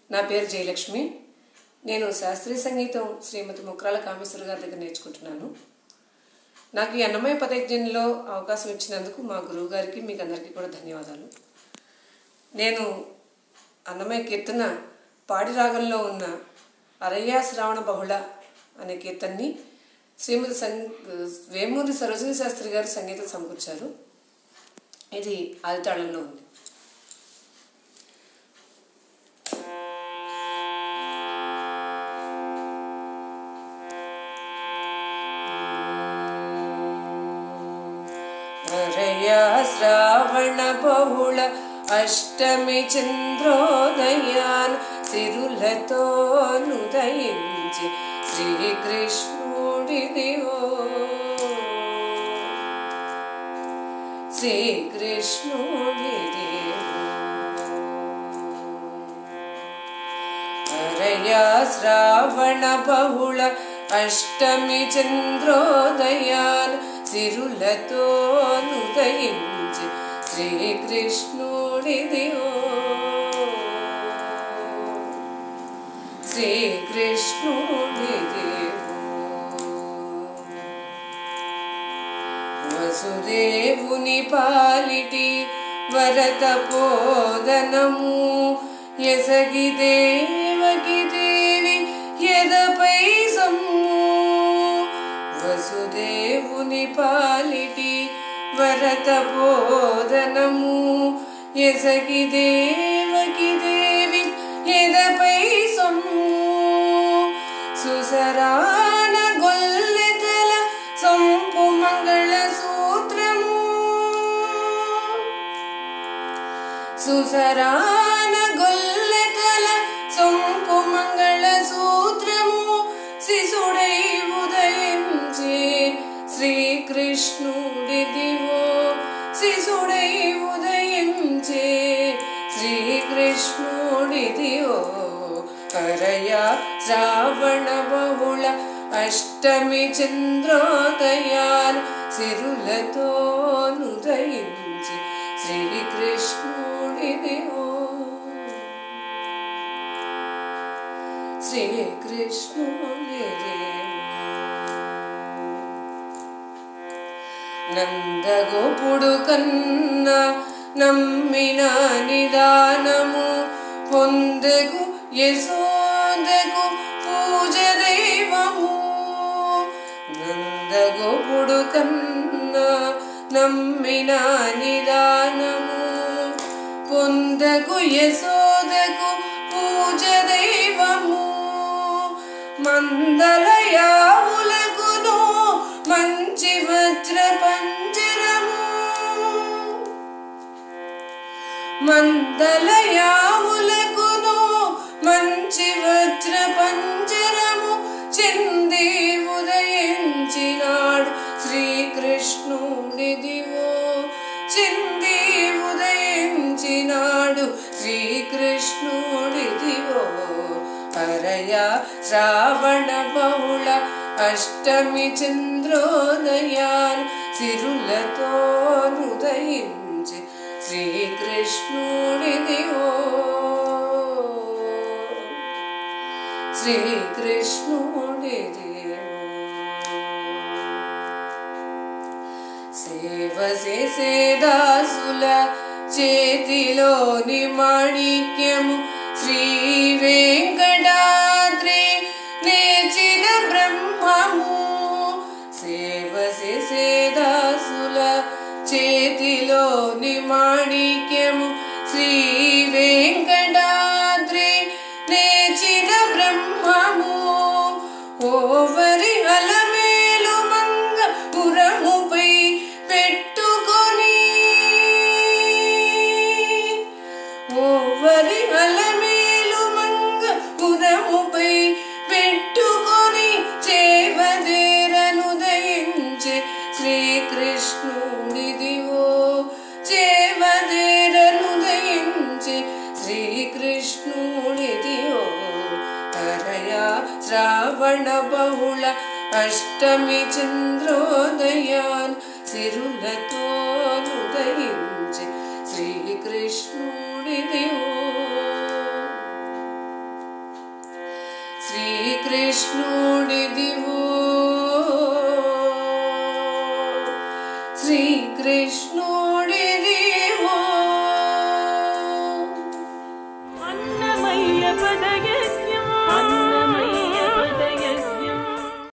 నా పేరు జయలక్ష్మి. నేను శాస్త్రీయ సంగీతం శ్రీమతి ముక్రాల కామేశ్వర గారి దగ్గర నేర్చుకుంటున్నాను. నాకు ఈ అన్నమయ్య పదయజ్ఞంలో అవకాశం ఇచ్చినందుకు మా గురువు గారికి మీకు అందరికీ కూడా ధన్యవాదాలు. నేను అన్నమయ్య కీర్తన పాడి రాగంలో ఉన్న అరయ్యా శ్రావణ బహుళ అనే కీర్తనని శ్రీమతి వేమూరి సరోజిని శాస్త్రి గారు సంగీతం సమకూర్చారు. ఇది ఆదితాళంలో ఉంది. అరయ్యా శ్రావణ బహుళ అష్టమి చంద్రోదయాన్ సిరులతో నుదయించి శ్రీకృష్ణుడిదివో అరయ్యా శ్రావణ బహుళ అష్టమి చంద్రోదయాన్ సిరులతో నుదయించి శ్రీకృష్ణుడిదివో వసుదేవుని పాలిటి వరత పోదనము యసగి దేవకి దేవి యదపై సమ్ము. వసుదేవుని పాలిటి వరత పోదనము యసగి దేవకి దేవి యదపై సమ్ము. సుసరాన గొల్లెతల సంపు మంగళ సూత్రము. సుసరాన గొల్లెతల సంపు మంగళ సూత్రము శిశుడై ఉదయించే శ్రీకృష్ణుడిదివో శిశుడై ఉదయించే శ్రీకృష్ణుడిదివో అరయ్యా శ్రావణ బహుళ అష్టమి చంద్రోదయాన్ సిరులతో నుదయించి శ్రీకృష్ణుడిదివో శ్రీకృష్ణుడిదివో. నందగోపుడు కన్నా నమ్మిన నిదానము పొందెగు యశోదకు పూజ దైవము. నందగోపుడు కన్నా నమ్మిన నిదానము పొందకు యశోదకు పూజ దైవము. మందలయావులకును మంచి వజ్ర పంజరము. మందలయావులకును మంచి వజ్ర పంజరము చెంది ఉదయించినాడు శ్రీకృష్ణుడిదివో చెంది ఉదయించినాడు శ్రీకృష్ణుడిదివో అరయ్యా శ్రావణ బహుళ అష్టమి చంద్రోదయాన్ సిరులతో నుదయించి శ్రీకృష్ణుడిదివో శ్రీకృష్ణుడిదివో. సేవ చేసే దాసుల చేతిలోని మాణిక్యము శ్రీ వెంకటాద్రి నేర్చిన బ్రహ్మము. సేవ చేసే దాసుల చేతిలోని మాణిక్యము శ్రీ వెంకటాద్రి నేర్చిన బ్రహ్మము. ఓవరి అలమేలు మంగ పురముపై పెట్టుకొని ఓవరి అలమేలు మంగ పురముపై పెట్టుకొని చేవదేరనుదయించే శ్రీకృష్ణుడిదివో చేవదేరనుదయించే శ్రీకృష్ణుడిదివో అరయ్యా శ్రావణ బహుళ అష్టమి చంద్రోదయాన్ సిరులతో నుదయించే శ్రీకృష్ణుడిదివో కృష్ణుడిదివో శ్రీకృష్ణ